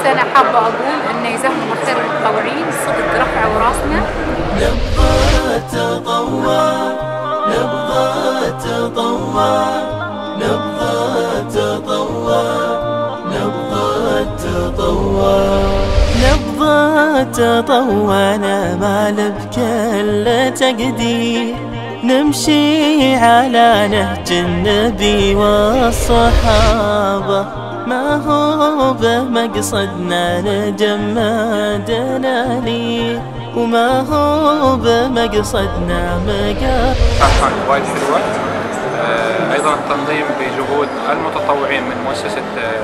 أنا حابة أقول إنه جزاهم الله خير المتطوعين، صدق رفعوا راسنا. نبغى تطوع، نبغى تطوع، نبغى تطوع، نبغى تطوع، نبغى تطوعنا ما بكل تقدير، نمشي على نهج النبي والصحابة، ما هو بمقصدنا نجمد نالي، وما هو بمقصدنا مقام. كانت وايد حلوة. أيضا التنظيم بجهود المتطوعين من مؤسسة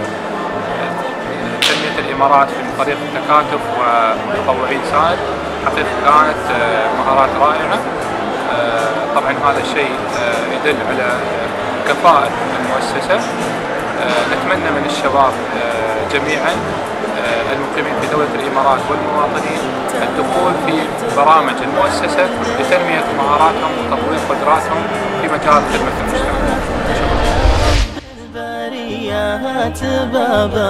تنمية الإمارات في فريق التكاتف ومتطوعين سائد، حقيقة كانت مهارات رائعة. طبعا هذا الشيء يدل على كفاءة المؤسسة. نتمنى من الشباب جميعا المقيمين في دولة الإمارات والمواطنين الدخول في برامج المؤسسة لتنمية مهاراتهم وتطوير قدراتهم في مجال خدمة المجتمع. البريات بابا،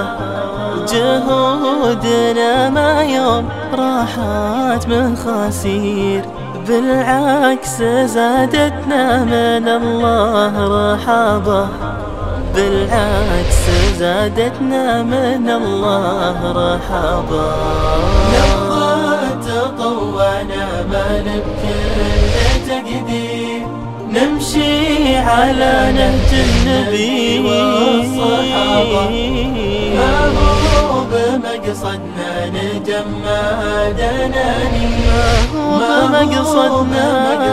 جهودنا ما يوم راحت من خسير، بالعكس زادتنا من الله رحابة، بالعكس زادتنا من الله رحابة. نبغى تطوعنا ما بكل تقدير، نمشي على نهج النبي والصحابة، ما هو بمقصدنا نجمد ناني، ما هو بمقصدنا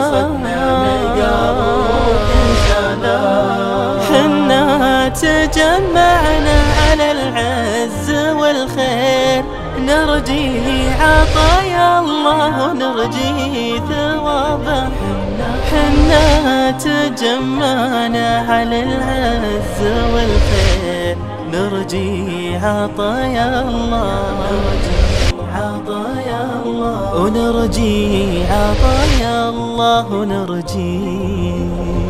مقابل إن شاء الله. حنا تجمعنا على العز والخير، نرجي عطايا الله ونرجي ثوابه، حنا تجمعنا على العز والخير، نرجي عطايا الله، عطايا الله، ونرجي عطايا الله، ونرجي